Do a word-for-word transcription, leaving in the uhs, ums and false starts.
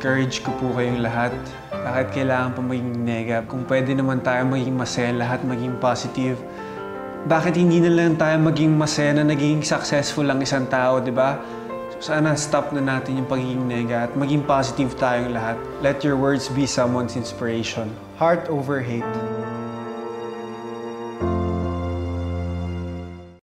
ine-encourage ko po kayong lahat. Bakit kailangan pa maging nega? Kung pwede naman tayo maging masaya lahat, maging positive. Bakit hindi na lang tayo maging masaya na naging successful lang isang tao, di ba? So sana stop na natin yung pagiging nega at maging positive tayong lahat. Let your words be someone's inspiration. Heart over hate.